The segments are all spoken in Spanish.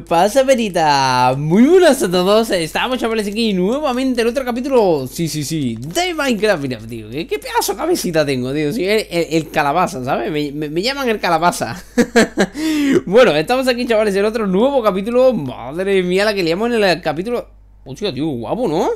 pasa, perita? Muy buenas a todos. Estamos, chavales, aquí nuevamente en otro capítulo. Sí, de Minecraft. Mira, tío, qué pedazo de cabecita tengo, tío. Sí, el calabaza, ¿sabes? Me llaman el calabaza. Bueno, estamos aquí, chavales, en otro nuevo capítulo. Madre mía, la que liamos en el capítulo. Hostia, tío, guapo, ¿no?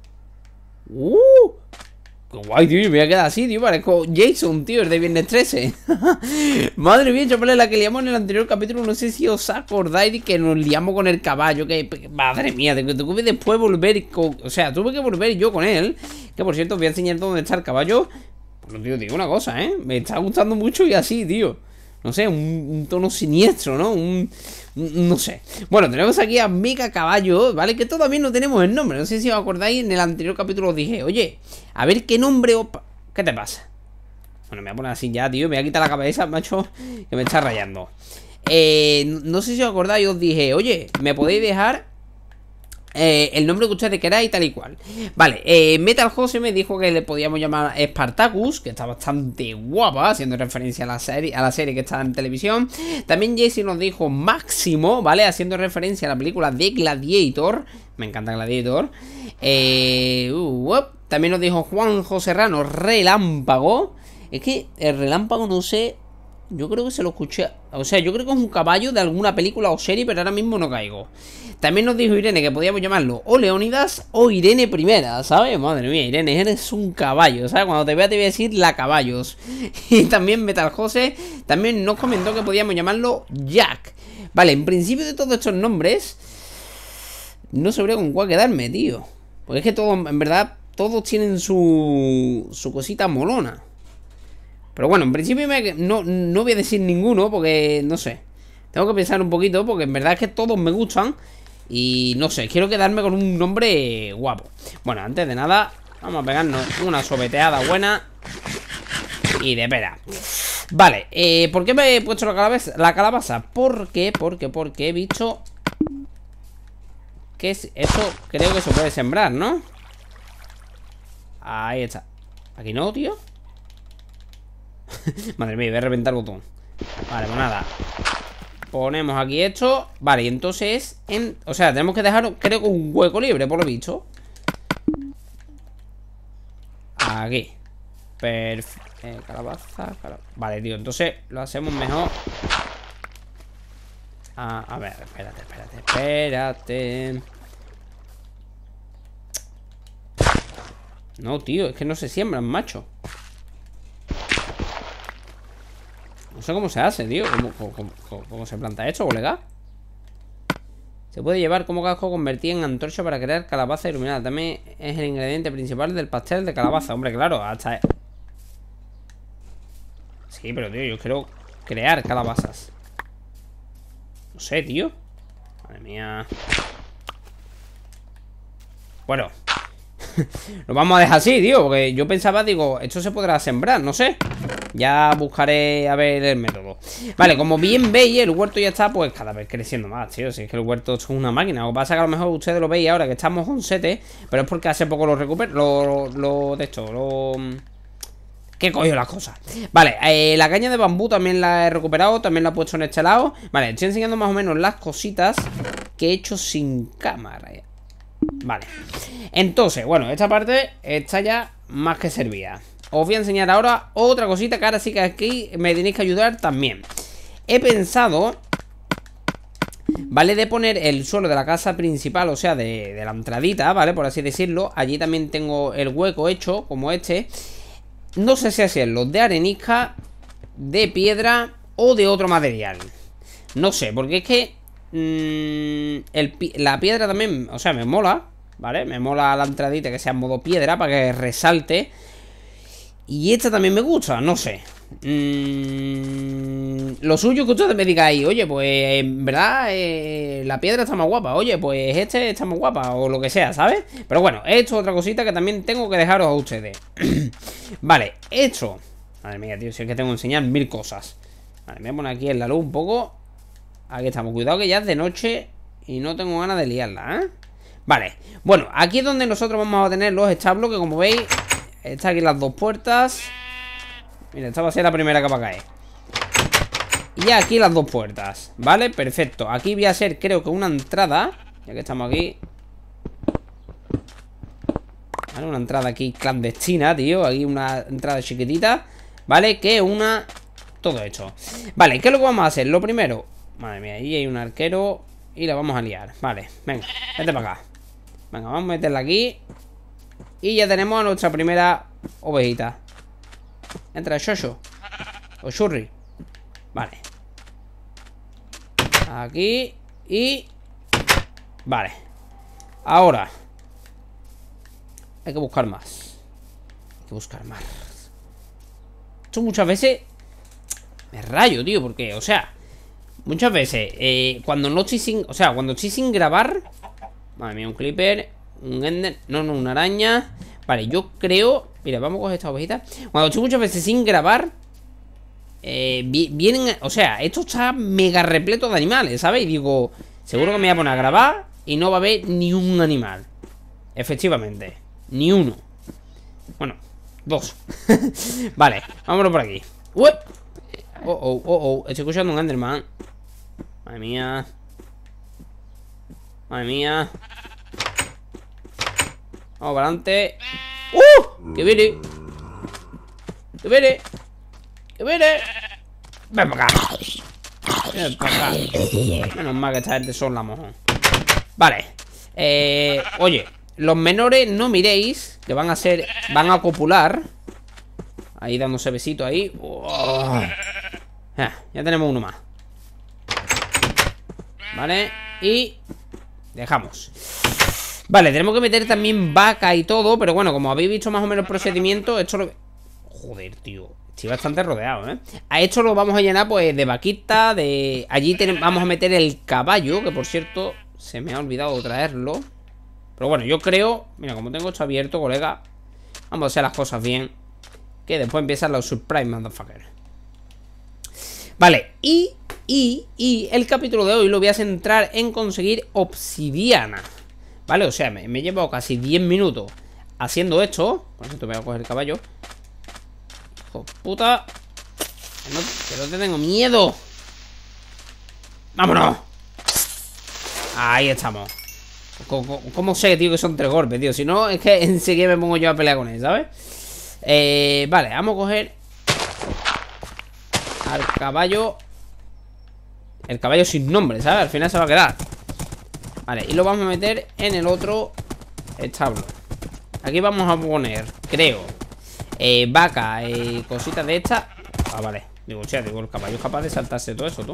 Qué guay, tío, me voy a quedar así, tío. Parezco Jason, tío, es de Viernes 13. Madre mía, chavales, la que liamos en el anterior capítulo. No sé si os acordáis de que nos liamos con el caballo. Madre mía, tuve que después volver o sea, tuve que volver yo con él. Que por cierto, os voy a enseñar dónde está el caballo. Bueno, tío, digo una cosa, ¿eh? Me está gustando mucho y así, tío. No sé, un tono siniestro, ¿no? No sé. Bueno, tenemos aquí a Mega Caballo, ¿vale? Que todavía no tenemos el nombre. No sé si os acordáis, en el anterior capítulo os dije, oye, a ver qué nombre os... ¿Qué te pasa? Bueno, me voy a poner así ya, tío. Me voy a quitar la cabeza, macho, que me está rayando. No sé si os acordáis, os dije, oye, ¿me podéis dejar el nombre que ustedes queráis, tal y cual? Vale, Metal Jose me dijo que le podíamos llamar Spartacus, que está bastante guapa, haciendo referencia a la serie que está en televisión. También Jesse nos dijo Máximo, ¿vale? Haciendo referencia a la película de Gladiator. Me encanta Gladiator. También nos dijo Juanjo Serrano Relámpago. Es que el relámpago, no sé, yo creo que se lo escuché. O sea, yo creo que es un caballo de alguna película o serie, pero ahora mismo no caigo. También nos dijo Irene que podíamos llamarlo o Leónidas o Irene Primera, ¿sabes? Madre mía, Irene, eres un caballo, ¿sabes? Cuando te vea te voy a decir la caballos. Y también Metal Jose también nos comentó que podíamos llamarlo Jack. Vale, en principio de todos estos nombres no sabría con cuál quedarme, tío. Porque es que todos, en verdad, todos tienen su cosita molona. Pero bueno, en principio no voy a decir ninguno porque, no sé, tengo que pensar un poquito porque en verdad es que todos me gustan. Y no sé, quiero quedarme con un nombre guapo. Bueno, antes de nada, vamos a pegarnos una sopeteada buena y de pera. Vale, ¿por qué me he puesto la calabaza? Porque he visto que esto creo que se puede sembrar, ¿no? Ahí está. ¿Aquí no, tío? Madre mía, voy a reventar el botón. Vale, pues nada. Ponemos aquí esto. Vale, y entonces o sea, tenemos que dejar, creo que un hueco libre, por lo visto. Aquí. Perfecto. Calabaza. Vale, tío, entonces lo hacemos mejor. A ver, espérate. No, tío, es que no se siembran, macho. No sé cómo se hace, tío. ¿Cómo se planta esto, colega? Se puede llevar como casco convertido en antorcha para crear calabaza iluminada. También es el ingrediente principal del pastel de calabaza. Hombre, claro, hasta... Sí, pero tío, yo quiero crear calabazas. No sé, tío. Madre mía. Bueno, lo vamos a dejar así, tío, porque yo pensaba, digo, esto se podrá sembrar, no sé. Ya buscaré a ver el método. Vale, como bien veis, el huerto ya está pues cada vez creciendo más, tío. Si es que el huerto es una máquina. Lo que pasa es que a lo mejor ustedes lo veis ahora que estamos con 7, pero es porque hace poco lo recupero. ¿Qué coño las cosas? Vale, la caña de bambú también la he recuperado. También la he puesto en este lado. Vale, estoy enseñando más o menos las cositas que he hecho sin cámara. Vale, entonces, bueno, esta parte está ya más que servida. Os voy a enseñar ahora otra cosita que ahora sí que aquí me tenéis que ayudar también. He pensado, ¿vale? De poner el suelo de la casa principal, o sea, de la entradita, ¿vale? Por así decirlo. Allí también tengo el hueco hecho, como este. No sé si hacerlo de arenisca, de piedra o de otro material. No sé, porque es que la piedra también, o sea, me mola, ¿vale? Me mola la entradita que sea en modo piedra para que resalte. Y esta también me gusta, no sé. Lo suyo es que ustedes me digáis, oye, pues en verdad la piedra está más guapa. Oye, pues este está más guapa, o lo que sea, ¿sabes? Pero bueno, esto es otra cosita que también tengo que dejaros a ustedes. Vale, esto. Madre mía, tío, si es que tengo que enseñar 1000 cosas. Vale, me voy a poner aquí en la luz un poco. Aquí estamos, cuidado que ya es de noche y no tengo ganas de liarla, ¿eh? Vale, bueno, aquí es donde nosotros vamos a tener los establos, que como veis, está aquí las dos puertas. Mira, esta va a ser la primera que va a caer. Y aquí las dos puertas, ¿vale? Perfecto. Aquí voy a hacer, creo que una entrada. Ya que estamos aquí. Vale, una entrada aquí clandestina, tío. Aquí una entrada chiquitita. ¿Vale? Que una... Todo hecho. Vale, ¿qué es lo que vamos a hacer? Lo primero... Madre mía, ahí hay un arquero. Y la vamos a liar. Vale, venga, vete para acá. Venga, vamos a meterla aquí. Y ya tenemos a nuestra primera ovejita. Entra Shosho o Shurri. Vale. Aquí. Y... Vale. Ahora hay que buscar más. Hay que buscar más. Esto muchas veces me rayo, tío, porque, o sea, muchas veces cuando no estoy sin... O sea, cuando estoy sin grabar... Madre mía, un clipper. Un ender... No, una araña. Vale, yo creo... Mira, vamos a coger esta ovejita. Cuando estoy muchas veces sin grabar vienen... O sea, esto está mega repleto de animales, ¿sabes? Y digo, seguro que me voy a poner a grabar y no va a haber ni un animal. Efectivamente, ni uno. Bueno, dos. Vale, vámonos por aquí. Estoy escuchando un Enderman. Madre mía. Madre mía. Vamos para adelante. ¡Que viene! ¡Que viene! ¡Que viene! ¡Ven para acá! ¡Ven para acá! Menos mal que esta gente son la mojón. Vale. Oye, los menores no miréis, que van a ser... Van a copular. Ahí dándose besito ahí. Ya tenemos uno más. Vale. Y... Dejamos. Vale, tenemos que meter también vaca y todo. Pero bueno, como habéis visto más o menos el procedimiento, esto lo... Joder, tío, estoy bastante rodeado, ¿eh? A esto lo vamos a llenar pues de vaquita, de... Allí vamos a meter el caballo, que por cierto se me ha olvidado traerlo. Pero bueno, yo creo... Mira, como tengo esto abierto, colega, vamos a hacer las cosas bien, que después empiezan los surprise, motherfucker. Vale, y el capítulo de hoy lo voy a centrar en conseguir obsidiana. Vale, o sea, me he llevado casi 10 minutos haciendo esto. Por cierto, voy a coger el caballo. Hijo de puta. Que no te tengo miedo. ¡Vámonos! Ahí estamos. ¿Cómo sé, tío, que son 3 golpes, tío? Si no, es que enseguida me pongo yo a pelear con él, ¿sabes? Vale, vamos a coger al caballo. El caballo sin nombre, ¿sabes? Al final se va a quedar. Vale, y lo vamos a meter en el otro establo. Aquí vamos a poner, creo, vaca, cositas de estas. Ah, vale. Digo, el caballo es capaz de saltarse todo eso, tú.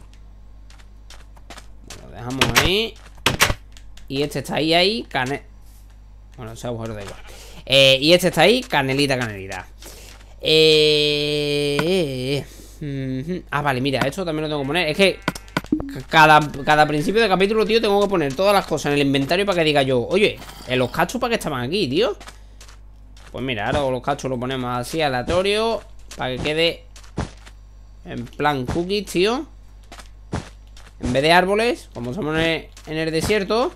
Lo dejamos ahí. Y este está ahí, Bueno, ese agujero da igual. Y este está ahí, canelita. Ah, vale, mira, esto también lo tengo que poner. Es que cada principio de capítulo, tío, tengo que poner todas las cosas en el inventario para que diga yo, oye, los cachos para que estaban aquí, tío. Pues mira, ahora los cachos lo ponemos así aleatorio para que quede en plan cookies, tío. En vez de árboles, como estamos en el desierto.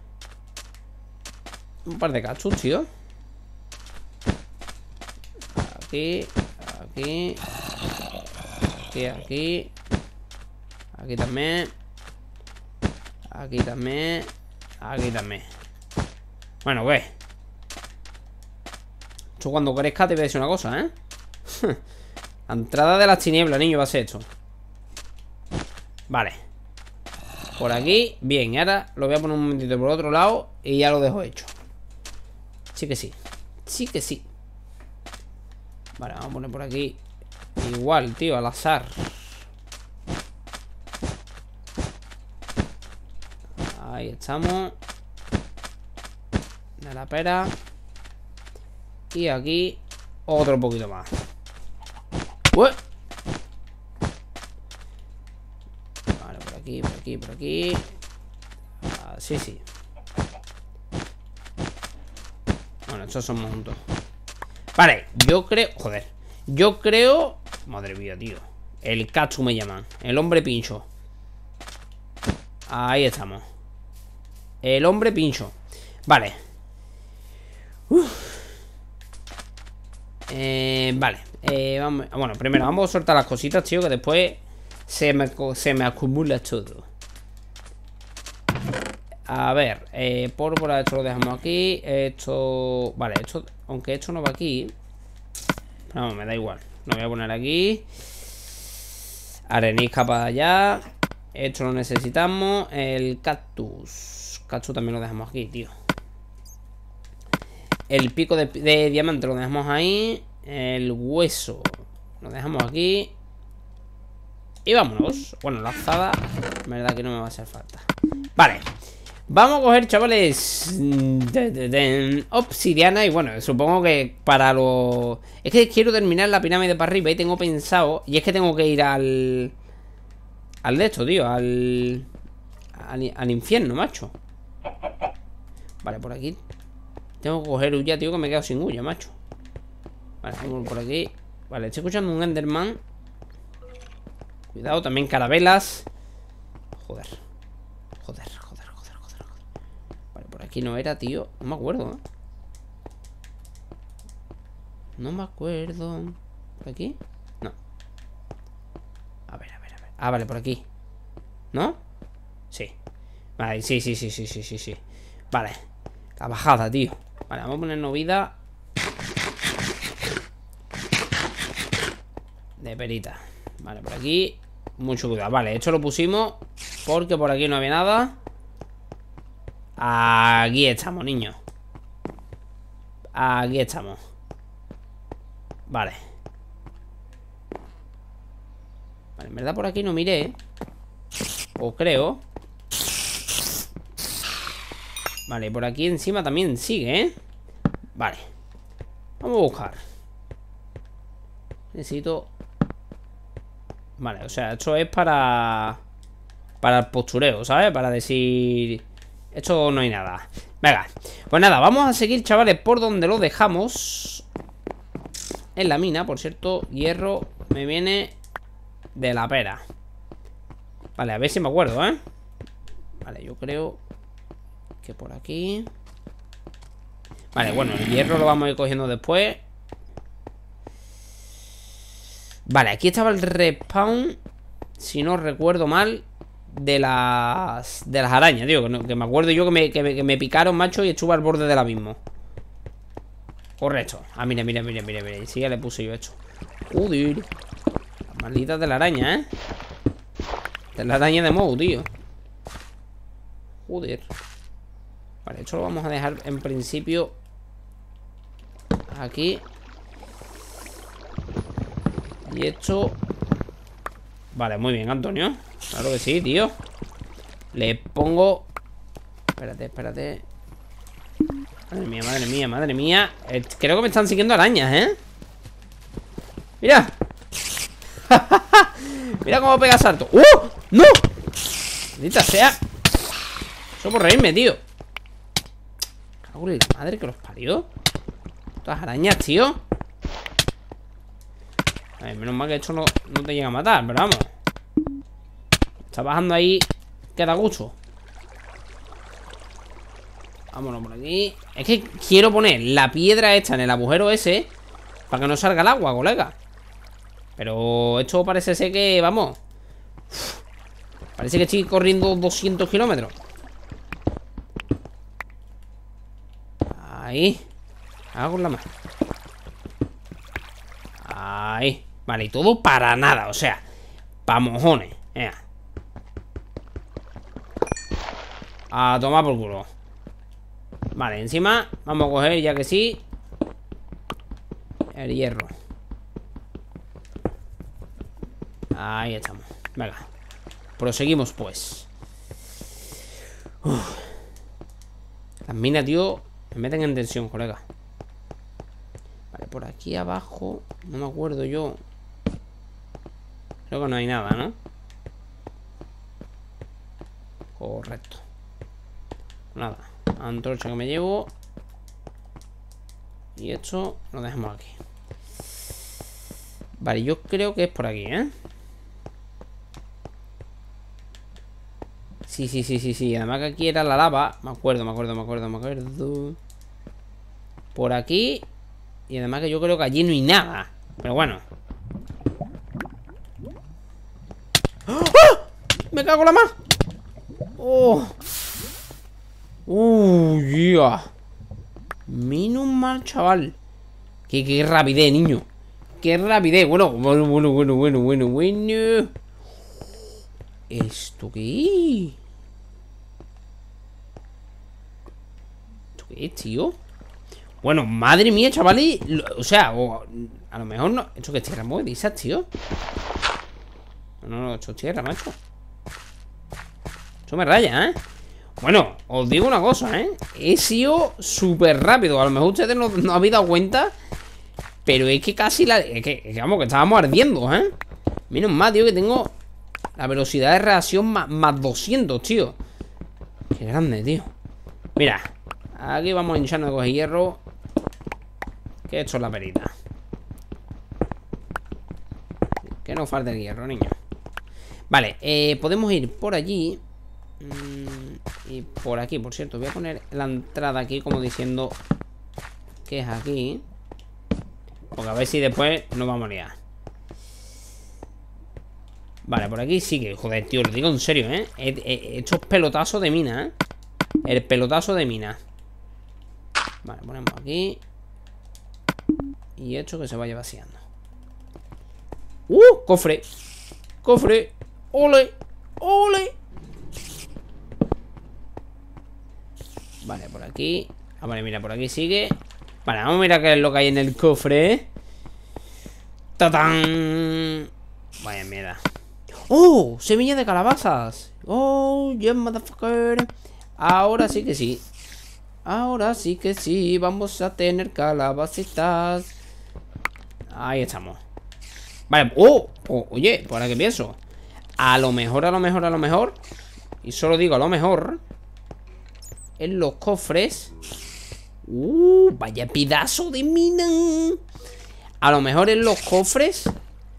Un par de cachos, tío. Aquí. Aquí también. Aquí también. Bueno, pues esto cuando crezca te voy a decir una cosa, ¿eh? La entrada de las tinieblas, niño, va a ser esto. Vale. Por aquí, bien. Y ahora lo voy a poner un momentito por el otro lado y ya lo dejo hecho. Sí que sí. Vale, vamos a poner por aquí igual, tío, al azar. Ahí estamos. De la pera. Y aquí otro poquito más. ¡Ué! Vale, por aquí. Sí. Bueno, estos son montos. Vale, yo creo... Joder. Yo creo... Madre mía, tío. El Katsu me llaman. El hombre pincho. Ahí estamos. El hombre pincho. Vale. Vale. Bueno, primero vamos a soltar las cositas, tío, que después se me acumula todo. A ver, pólvora, esto lo dejamos aquí. Esto... Vale, esto... Aunque esto no va aquí. No, me da igual. Lo voy a poner aquí. Arenisca para allá. Esto lo necesitamos. El cactus. Cactus también lo dejamos aquí, tío. El pico de diamante lo dejamos ahí. El hueso lo dejamos aquí. Y vámonos. Bueno, la azada, la verdad que no me va a hacer falta. Vale. Vamos a coger, chavales, obsidiana. Y bueno, supongo que para lo... Es que quiero terminar la pirámide para arriba y tengo pensado... Y es que tengo que ir al de esto, tío. Al infierno, macho. Vale, por aquí tengo que coger huya, tío, que me he quedado sin huya, macho. Vale, vamos por aquí. Vale, estoy escuchando un Enderman. Cuidado, también carabelas. Joder. Vale, por aquí no era, tío. No me acuerdo, ¿eh? No me acuerdo. ¿Por aquí? No. A ver. Ah, vale, por aquí. ¿No? Sí. Vale, sí. Vale. La bajada, tío. Vale, vamos a ponernos vida de perita. Vale, por aquí mucho cuidado. Vale, esto lo pusimos porque por aquí no había nada. Aquí estamos, niños. Aquí estamos. Vale. Vale, en verdad por aquí no miré. O creo. Vale, por aquí encima también sigue, ¿eh? Vale. Vamos a buscar. Necesito... Vale, o sea, esto es para el postureo, ¿sabes? Para decir... Esto no hay nada. Venga, pues nada, vamos a seguir, chavales, por donde lo dejamos. En la mina, por cierto. Hierro me viene de la pera. Vale, a ver si me acuerdo, ¿eh? Vale, yo creo que por aquí... Vale, bueno, el hierro lo vamos a ir cogiendo después. Vale, aquí estaba el respawn, si no recuerdo mal, de las arañas, tío. Que me acuerdo yo que me picaron, macho, y estuve al borde del abismo. Correcto. Ah, mira. Sí, ya le puse yo esto. Joder. Las malditas de la araña, ¿eh? De la araña de Moe, tío. Joder. Vale, esto lo vamos a dejar en principio aquí. Y esto... Vale, muy bien, Antonio. Claro que sí, tío. Le pongo... Espérate. Madre mía. Creo que me están siguiendo arañas, ¿eh? Mira. Mira cómo pega salto. ¡Oh! ¡No! Maldita sea. Eso por reírme, tío. Cago en la madre que los parió. Todas arañas, tío. A ver, menos mal que esto no te llega a matar, pero vamos. Está bajando ahí. Queda gusto. Vámonos por aquí. Es que quiero poner la piedra esta en el agujero ese para que no salga el agua, colega. Pero esto parece ser que, vamos, parece que estoy corriendo 200 kilómetros. Ahí. Hago con la mano. Ahí. Vale, y todo para nada, o sea, pa' mojones. A tomar por culo. Vale, encima vamos a coger, ya que sí, el hierro. Ahí estamos. Venga, proseguimos pues. Las minas, tío, me meten en tensión, colega. Vale, por aquí abajo no me acuerdo yo. Creo que no hay nada, ¿no? Correcto. Nada. Antorcha que me llevo. Y esto lo dejamos aquí. Vale, yo creo que es por aquí, ¿eh? Sí. Además que aquí era la lava. Me acuerdo. Por aquí. Y además que yo creo que allí no hay nada. Pero bueno. Me cago en la mar. Oh. Yeah. Menos mal, chaval. Qué rapidez, niño. Qué rapidez. Bueno. ¿Esto qué? ¿Esto qué es, tío? Bueno, madre mía, chavales. O sea, a lo mejor no. ¿Esto qué es tierra movedizas, tío? No, esto es tierra, macho. Esto me raya, ¿eh? Bueno, os digo una cosa, ¿eh? He sido súper rápido. A lo mejor ustedes no habéis dado cuenta. Pero es que casi es que, vamos, que estábamos ardiendo, ¿eh? Menos mal, tío, que tengo la velocidad de reacción más 200, tío. Qué grande, tío. Mira, aquí vamos hinchando de coger hierro. Que esto es la perita. Que no falte el hierro, niño. Vale, podemos ir por allí. Y por aquí, por cierto. Voy a poner la entrada aquí como diciendo que es aquí. Porque a ver si después nos vamos a liar. Vale, por aquí sigue. Joder, tío, lo digo en serio, ¿eh? Estos pelotazos de mina, ¿eh? El pelotazo de mina. Vale, ponemos aquí. Y esto que se vaya vaciando. Cofre. Cofre. Ole. Ole. Vale, por aquí. Ah, vale, mira, por aquí sigue. Vale, vamos a mirar qué es lo que hay en el cofre. ¡Tatán! Vaya mierda. ¡Oh! Semilla de calabazas. ¡Oh, yeah, motherfucker! Ahora sí que sí. Ahora sí que sí. Vamos a tener calabacitas. Ahí estamos. Vale, oye, ¿por qué pienso? A lo mejor. Y solo digo a lo mejor. En los cofres. Vaya pedazo de mina. A lo mejor en los cofres.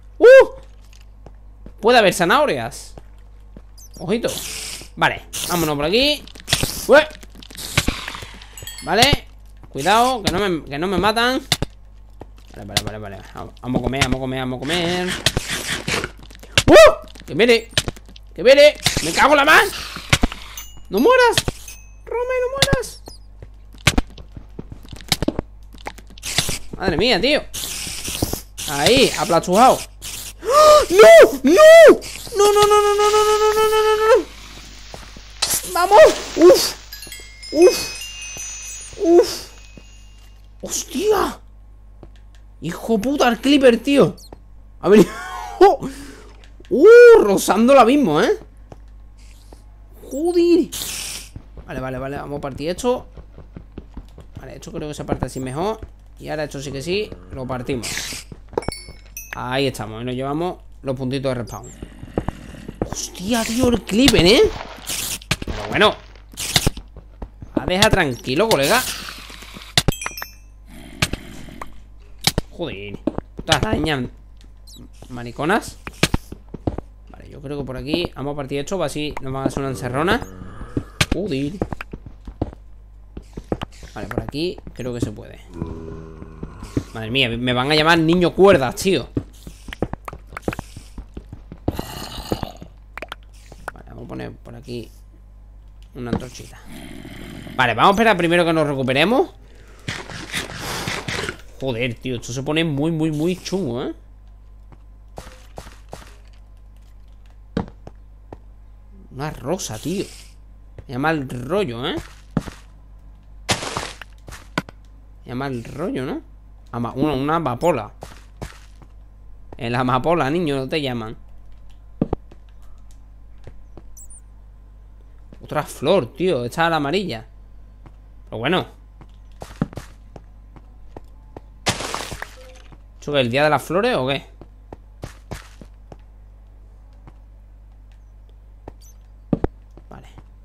Puede haber zanahorias. Ojito. Vale, vámonos por aquí. Vale. Cuidado, que no me matan. Vale. Vamos a comer. Que viene. Me cago en la mar. No mueras. Rome, no mueras. Madre mía, tío. Ahí, aplachujado. ¡No! ¡Vamos! ¡Uf! ¡Hostia! ¡Hijo puta, el Clipper, tío! A ver. Rozando el abismo, ¿eh? Joder. Vale. Vamos a partir esto. Vale, esto creo que se parte así mejor. Y ahora esto sí que sí, lo partimos. Ahí estamos, y nos llevamos los puntitos de respawn. Hostia, tío, el Clipper, ¿eh? Pero bueno. Deja tranquilo, colega. Joder. Putas arañas mariconas. Vale, yo creo que por aquí vamos a partir esto. Va así, nos van a hacer una encerrona. Joder. Vale, por aquí creo que se puede. Madre mía, me van a llamar niño cuerdas, tío. Vale, vamos a poner por aquí una antorchita. Vale, vamos a esperar primero que nos recuperemos. Joder, tío, esto se pone muy chungo, ¿eh? Una rosa, tío. Me llama el rollo, ¿eh? Me llama el rollo, ¿no? Una amapola. El amapola, niño, no te llaman. Otra flor, tío. Esta es la amarilla. Pero bueno. ¿Esto es el día de las flores o qué? Vale.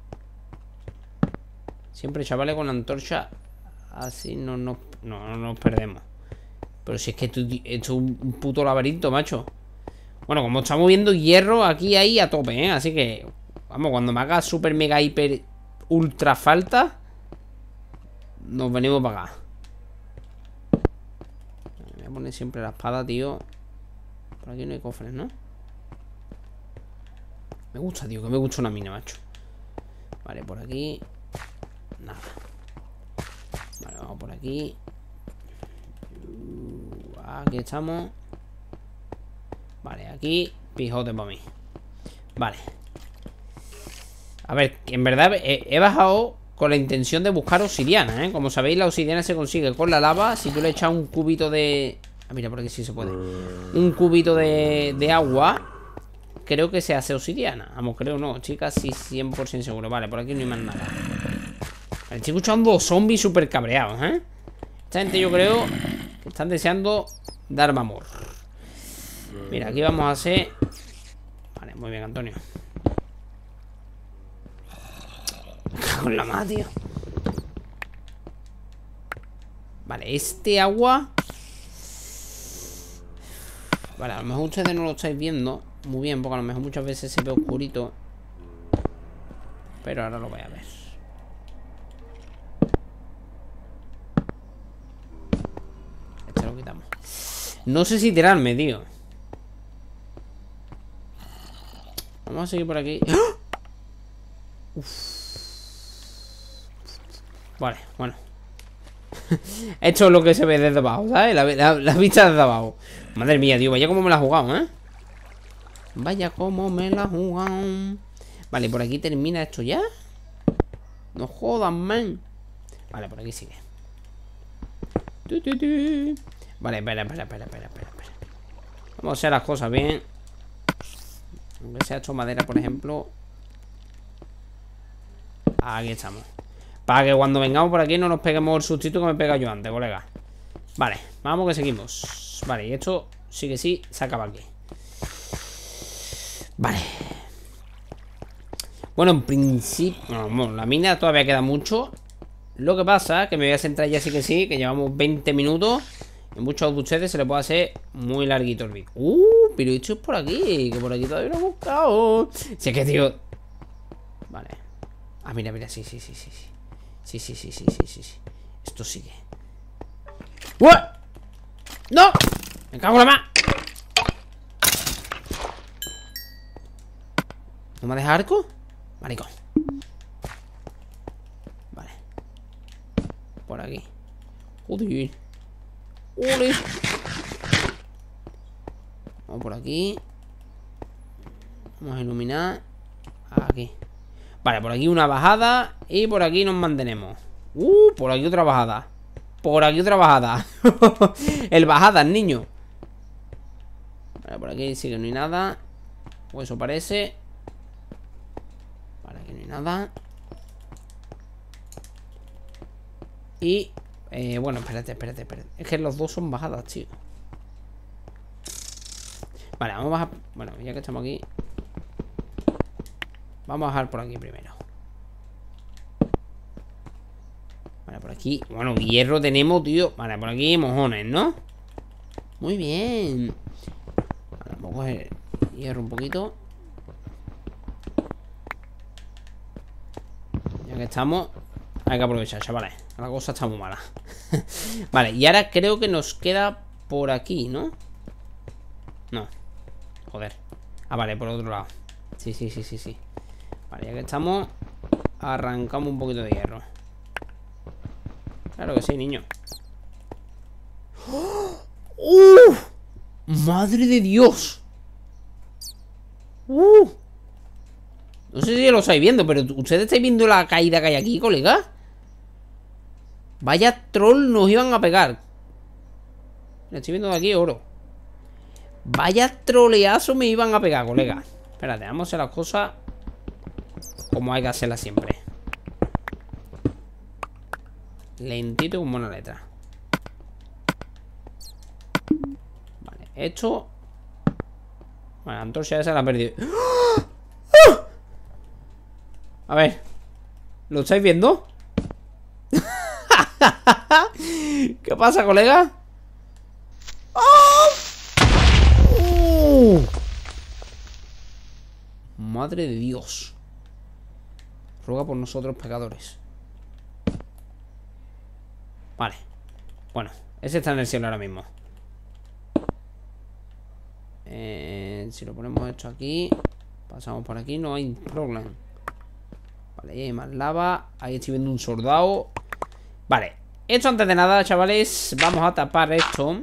Siempre, chavales, con la antorcha. Así no nos perdemos. Pero si es que esto es un puto laberinto, macho. Bueno, como estamos viendo hierro aquí ahí a tope, ¿eh? Así que, vamos, cuando me haga super mega hiper ultra falta, nos venimos para acá. Voy a poner siempre la espada, tío. Por aquí no hay cofres, ¿no? Me gusta, tío, que me gusta una mina, macho. Vale, por aquí. Nada. Vale, vamos por aquí. Aquí estamos. Vale, aquí. Pijote para mí. Vale. A ver, en verdad he bajado con la intención de buscar obsidiana, ¿eh? Como sabéis, la obsidiana se consigue con la lava. Si tú le echas un cubito de... Ah, mira, por aquí sí se puede. Un cubito de agua. Creo que se hace obsidiana. Vamos, creo no, chicas, sí, 100% seguro. Vale, por aquí no hay más nada. Vale, estoy escuchando zombies súper cabreados, ¿eh? Esta gente yo creo que están deseando darme amor. Mira, aquí vamos a hacer... Vale, muy bien, Antonio. Me cago en la madre, tío. Vale, este agua... Vale, a lo mejor ustedes no lo estáis viendo muy bien, porque a lo mejor muchas veces se ve oscurito. Pero ahora lo voy a ver. Este lo quitamos. No sé si tirarme, tío. Vamos a seguir por aquí. ¡Ah! Vale, bueno. Esto es lo que se ve desde abajo, ¿sabes? La vista desde abajo. Madre mía, tío, vaya como me la he jugado, ¿eh? Vaya como me la he jugado. Vale, por aquí termina esto ya. No jodan, man. Vale, por aquí sigue. Vale, espera. Vamos a hacer las cosas bien. Aunque sea hecho madera, por ejemplo. Aquí estamos. Para que cuando vengamos por aquí no nos peguemos el sustito que me pega yo antes, colega. Vale, vamos que seguimos. Vale, y esto sí que sí se acaba aquí. Vale. Bueno, en principio... Bueno, la mina todavía queda mucho. Lo que pasa es que me voy a centrar ya sí que sí, que llevamos 20 minutos. Y muchos de ustedes se les puede hacer muy larguito el vídeo. Pero esto es por aquí, que por aquí todavía no he buscado. Si es que, tío... Vale. Ah, mira, sí. Sí. Esto sigue. ¡Uah! ¡No! ¡Me cago en la ma! ¿No me deja arco? Maricón. Vale. Por aquí. Joder. ¡Ole! Vamos por aquí. Vamos a iluminar. Aquí. Vale, por aquí una bajada. Y por aquí nos mantenemos. Por aquí otra bajada. Por aquí otra bajada. El bajadas, niño. Vale, por aquí sí que no hay nada. O eso parece. Vale, aquí no hay nada. Y bueno, espérate. Es que los dos son bajadas, tío. Vale, vamos a bajar. Bueno, ya que estamos aquí, vamos a bajar por aquí primero. Vale, por aquí. Bueno, hierro tenemos, tío. Vale, por aquí mojones, ¿no? Muy bien. Vale, vamos a coger hierro un poquito. Ya que estamos, hay que aprovechar, chavales. La cosa está muy mala. Vale, y ahora creo que nos queda por aquí, ¿no? No. Joder. Ah, vale, por otro lado. Sí. Vale, ya que estamos, arrancamos un poquito de hierro. Claro que sí, niño. ¡Oh! ¡Madre de Dios! No sé si lo estáis viendo, pero ¿ustedes estáis viendo la caída que hay aquí, colega? Vaya troll nos iban a pegar. Estoy viendo de aquí oro. Vaya troleazo me iban a pegar, colega. Espérate, vamos a hacer las cosas como hay que hacerlas siempre. Lentito como una letra. Vale, esto. Bueno, la antorcha esa la he perdido. A ver, ¿lo estáis viendo? ¿Qué pasa, colega? Madre de Dios. Ruega por nosotros pecadores. Vale. Bueno, ese está en el cielo ahora mismo. Si lo ponemos esto aquí, Pasamos por aquí, no hay problema. Vale, ahí hay más lava. Ahí estoy viendo un soldado. Vale, esto antes de nada, chavales, vamos a tapar esto,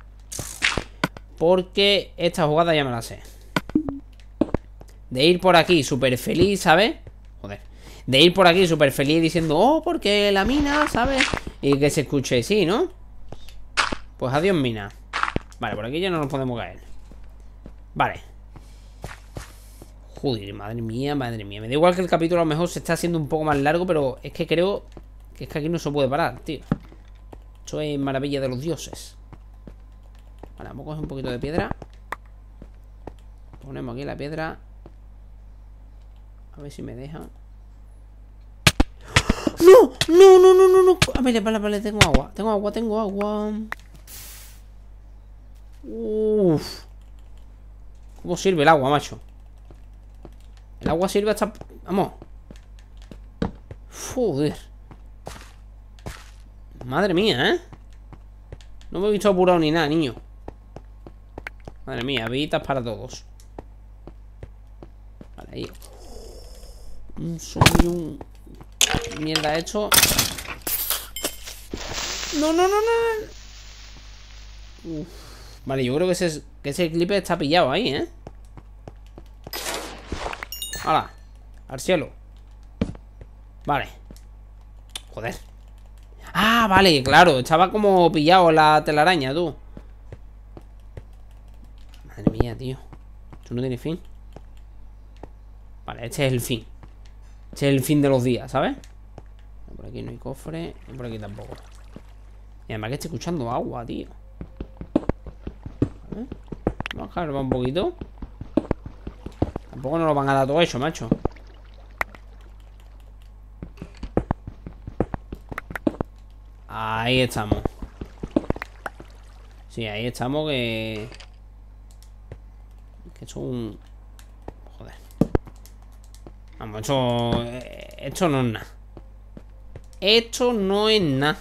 porque esta jugada ya me la sé. De ir por aquí súper feliz, ¿sabes? Joder. De ir por aquí súper feliz diciendo, oh, porque la mina, ¿sabes? Y que se escuche, sí, ¿no? Pues adiós mina. Vale, por aquí ya no nos podemos caer. Vale. Joder, madre mía, madre mía. Me da igual que el capítulo a lo mejor se está haciendo un poco más largo, pero es que creo que es que aquí no se puede parar, tío. Esto es maravilla de los dioses. Vale, vamos a coger un poquito de piedra. Ponemos aquí la piedra. A ver si me deja. ¡No! ¡No, no, no, no, no! A ver, vale, vale, tengo agua. Tengo agua, tengo agua. Uff. ¿Cómo sirve el agua, macho? El agua sirve hasta... Vamos. Joder. Madre mía, ¿eh? No me he visto apurado ni nada, niño. Madre mía, habitas para todos. Vale, ahí. Un zombie, un... Mierda hecho. No, no, no, no. Uf. Vale, yo creo que ese clip está pillado ahí, ¿eh? ¡Hala! Al cielo. Vale. Joder. Ah, vale, claro. Estaba como pillado la telaraña, tú. Madre mía, tío. Esto no tiene fin. Vale, este es el fin. Este es el fin de los días, ¿sabes? Por aquí no hay cofre. Y por aquí tampoco. Y además que estoy escuchando agua, tío. A ver. Vamos a cargar un poquito. Tampoco nos lo van a dar todo eso, macho. Ahí estamos. Sí, ahí estamos que esto es un... Joder. Vamos, esto no es nada. Esto no es nada.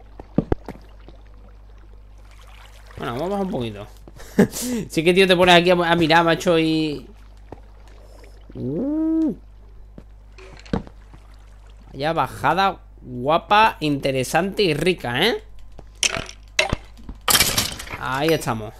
Bueno, vamos a bajar un poquito. Sí que, tío, te pones aquí a mirar, macho, y... Vaya bajada guapa, interesante y rica, ¿eh? Ahí estamos.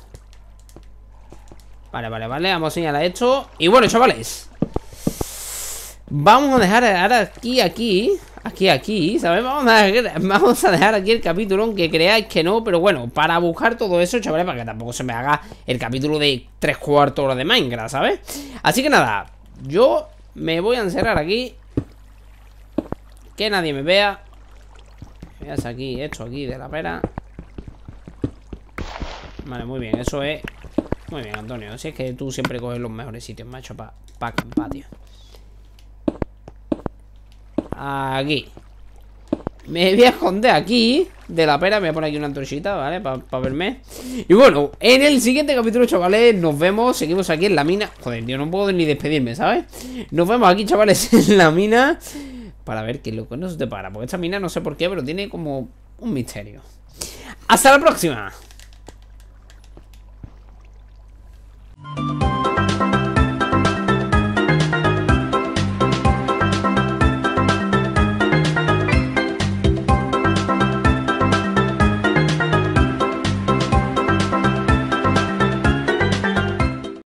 Vale, vale, vale, vamos a señalar esto. Y bueno, chavales, vamos a dejar ahora aquí, ¿sabes? Vamos a dejar aquí el capítulo, aunque creáis que no. Pero bueno, para buscar todo eso, chavales, para que tampoco se me haga el capítulo de 3/4 horas de Minecraft, ¿sabes? Así que nada, yo me voy a encerrar aquí, que nadie me vea. Veas aquí, esto aquí de la pera. Vale, muy bien, eso es. Muy bien, Antonio. Si es que tú siempre coges los mejores sitios, macho, para acampar, tío. Aquí. Me voy a esconder aquí de la pera. Me voy a poner aquí una antorchita, ¿vale? Para verme. Y bueno, en el siguiente capítulo, chavales, nos vemos. Seguimos aquí en la mina. Joder, tío, no puedo ni despedirme, ¿sabes? Nos vemos aquí, chavales, en la mina, para ver qué es lo que nos depara. Porque esta mina no sé por qué, pero tiene como un misterio. ¡Hasta la próxima!